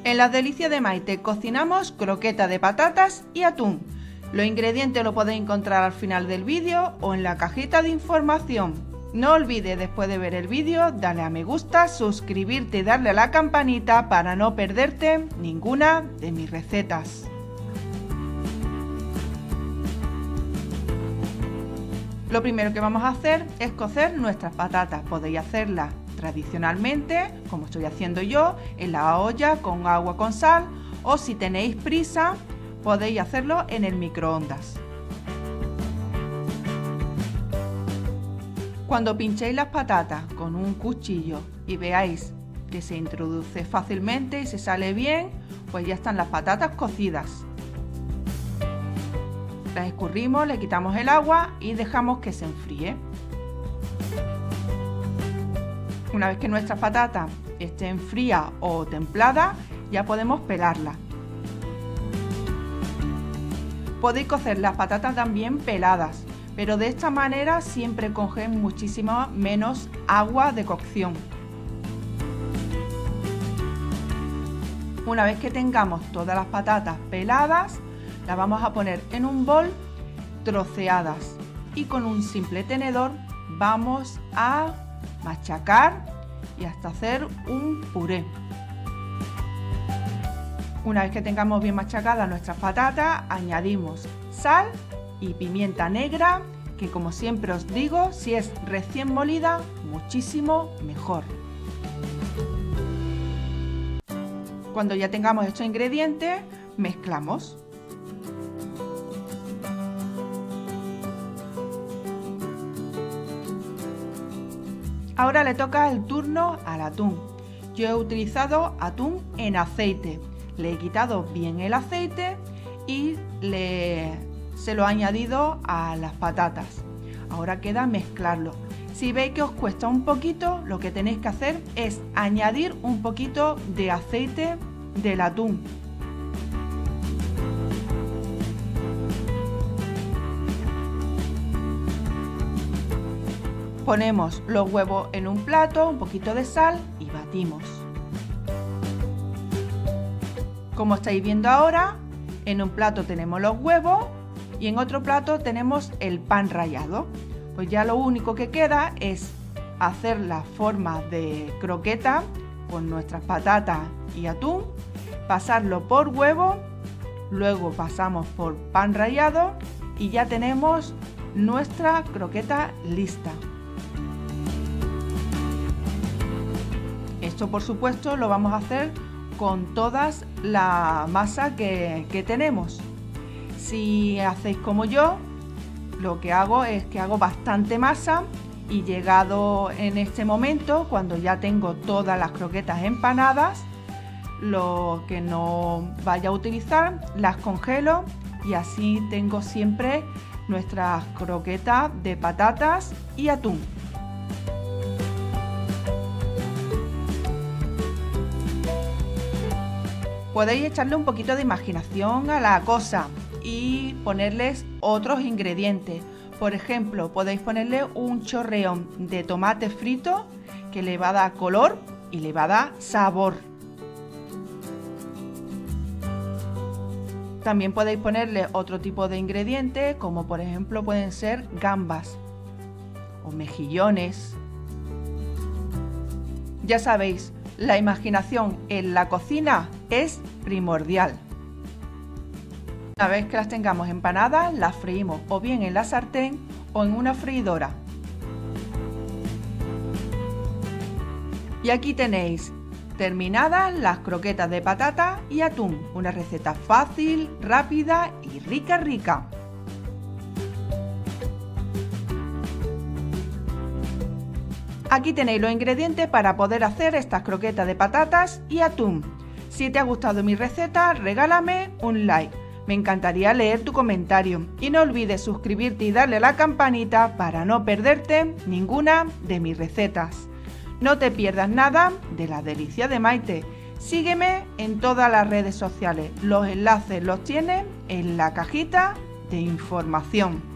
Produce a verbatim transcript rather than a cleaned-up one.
En las delicias de Maite cocinamos croqueta de patatas y atún. Los ingredientes los podéis encontrar al final del vídeo o en la cajita de información. No olvides después de ver el vídeo darle a me gusta, suscribirte y darle a la campanita para no perderte ninguna de mis recetas. Lo primero que vamos a hacer es cocer nuestras patatas. Podéis hacerlas tradicionalmente, como estoy haciendo yo, en la olla con agua con sal, o si tenéis prisa podéis hacerlo en el microondas. Cuando pinchéis las patatas con un cuchillo y veáis que se introduce fácilmente y se sale bien, pues ya están las patatas cocidas. Las escurrimos, le quitamos el agua y dejamos que se enfríe. Una vez que nuestras patatas estén frías o templadas, ya podemos pelarlas. Podéis cocer las patatas también peladas, pero de esta manera siempre cogen muchísimo menos agua de cocción. Una vez que tengamos todas las patatas peladas, las vamos a poner en un bol troceadas y con un simple tenedor vamos a machacar y hasta hacer un puré. Una vez que tengamos bien machacadas nuestras patatas, añadimos sal y pimienta negra, que como siempre os digo, si es recién molida, muchísimo mejor. Cuando ya tengamos estos ingredientes, mezclamos. Ahora le toca el turno al atún. Yo he utilizado atún en aceite. Le he quitado bien el aceite y le, se lo he añadido a las patatas. Ahora queda mezclarlo. Si veis que os cuesta un poquito, lo que tenéis que hacer es añadir un poquito de aceite del atún. Ponemos los huevos en un plato, un poquito de sal y batimos. Como estáis viendo ahora, en un plato tenemos los huevos y en otro plato tenemos el pan rallado. Pues ya lo único que queda es hacer la forma de croqueta con nuestras patatas y atún, pasarlo por huevo, luego pasamos por pan rallado y ya tenemos nuestra croqueta lista. Esto por supuesto lo vamos a hacer con todas la masa que, que tenemos. Si hacéis como yo, lo que hago es que hago bastante masa y llegado en este momento, cuando ya tengo todas las croquetas empanadas, lo que no vaya a utilizar las congelo y así tengo siempre nuestras croquetas de patatas y atún. Podéis echarle un poquito de imaginación a la cosa y ponerles otros ingredientes. Por ejemplo, podéis ponerle un chorreón de tomate frito que le va a dar color y le va a dar sabor. También podéis ponerle otro tipo de ingredientes, como por ejemplo pueden ser gambas o mejillones. Ya sabéis, la imaginación en la cocina es primordial. Una vez que las tengamos empanadas, las freímos o bien en la sartén o en una freidora. Y aquí tenéis terminadas las croquetas de patata y atún. Una receta fácil, rápida y rica rica. Aquí tenéis los ingredientes para poder hacer estas croquetas de patatas y atún. Si te ha gustado mi receta, regálame un like. Me encantaría leer tu comentario. Y no olvides suscribirte y darle a la campanita para no perderte ninguna de mis recetas. No te pierdas nada de las delicias de Maite. Sígueme en todas las redes sociales. Los enlaces los tienes en la cajita de información.